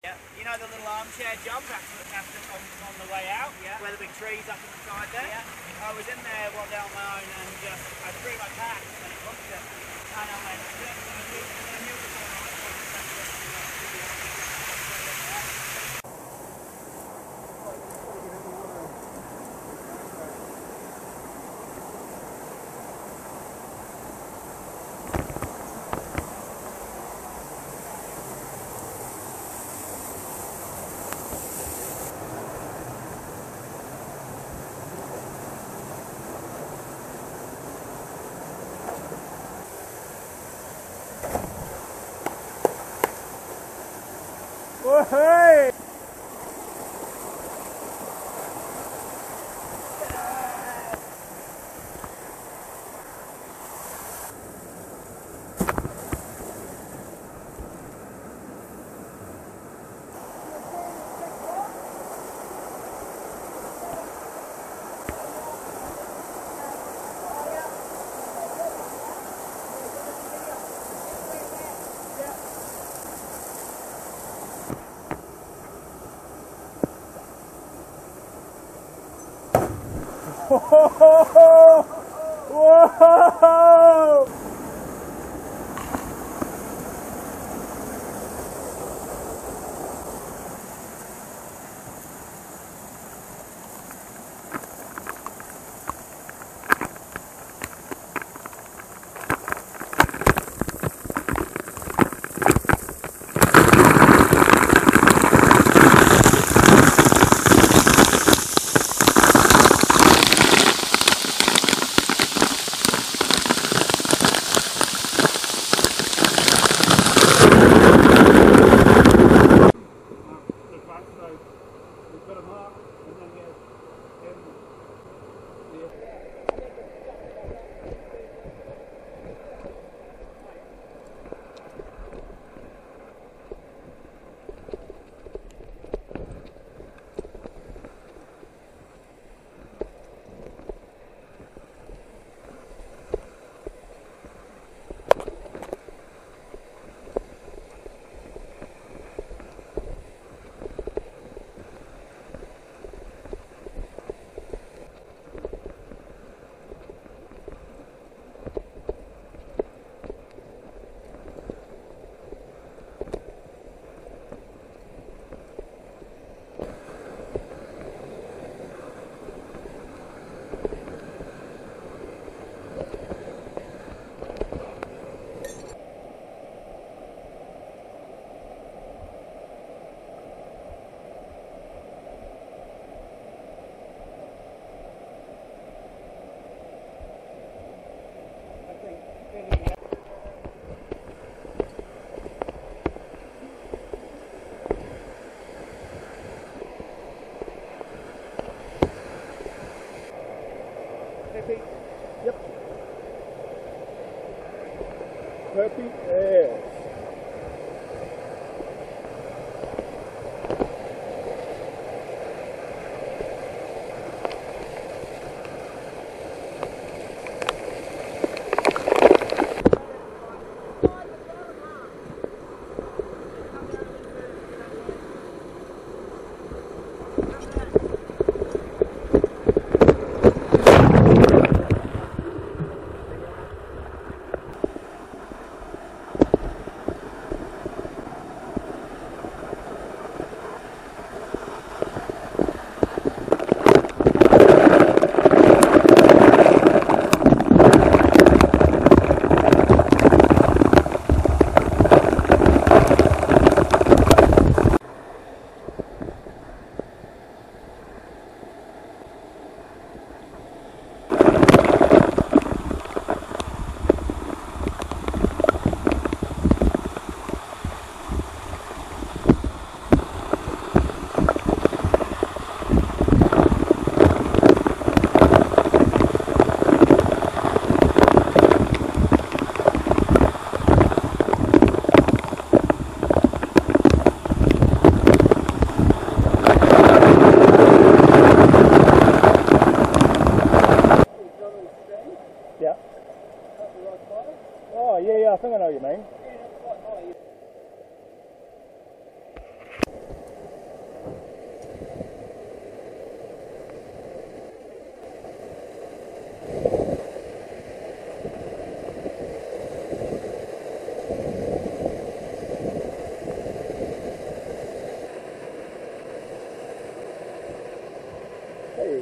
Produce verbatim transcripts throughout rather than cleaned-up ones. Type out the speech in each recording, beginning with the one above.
Yeah. You know the little armchair job that's after on, on the way out, yeah. Where the big trees up on the side there? Yeah. I was in there one day on my own and just, I threw my pack and it bumped it. And I went, yeah, and I knew, and I knew it was all right. Oh, hey! Whoa! Whoa!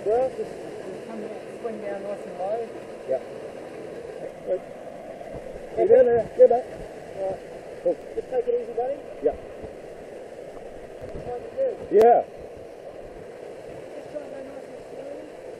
well. Just, just come down, swing down nice and low. Yeah. Good. Get down there. Get back. Alright. Cool. Just take it easy, buddy. Yeah. That's what you do. Yeah. Just try and go nice and slow.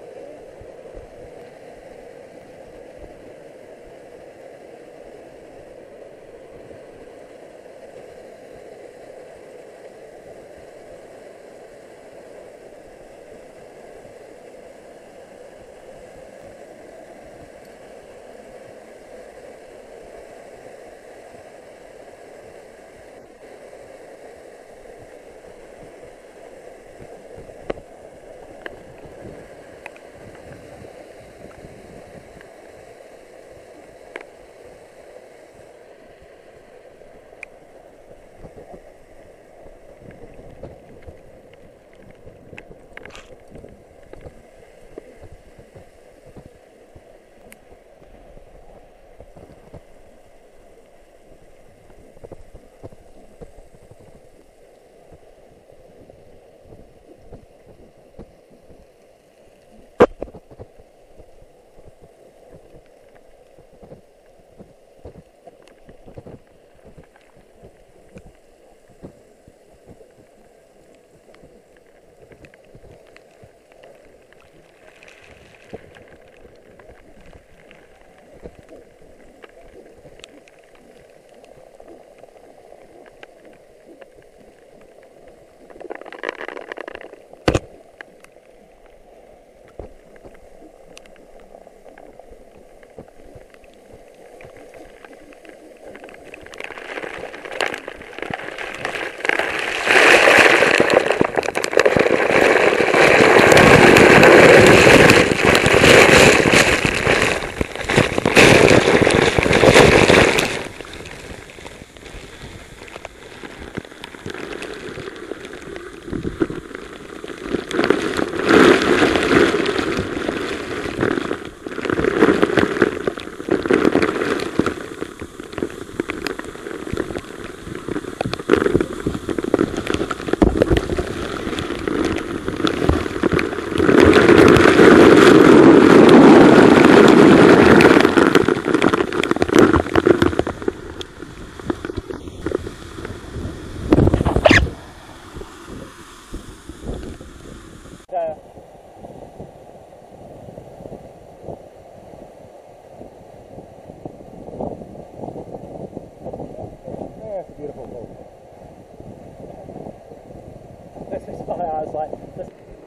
This is why I was like, this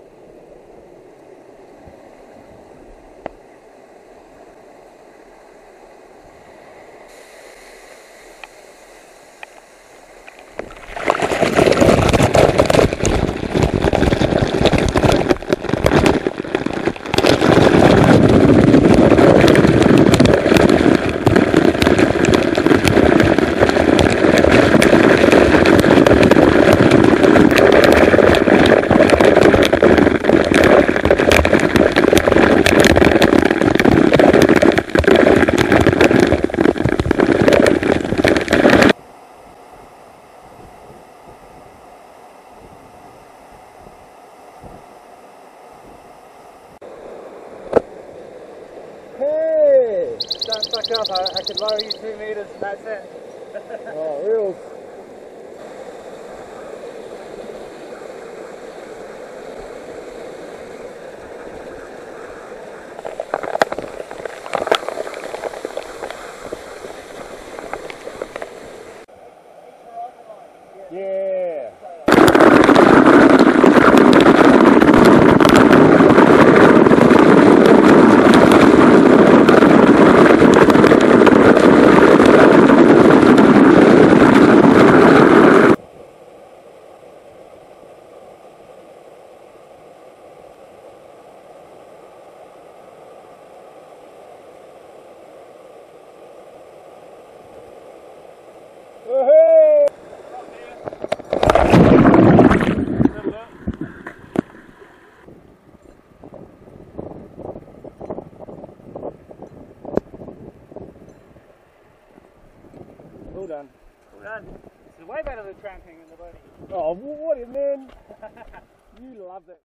Hey! Don't fuck up, I, I could lower you two metres and that's it. oh, real. Yeah. Woohoo! Well done. Well done. It's way better than tramping in the body. Oh, what do you mean? You loved it.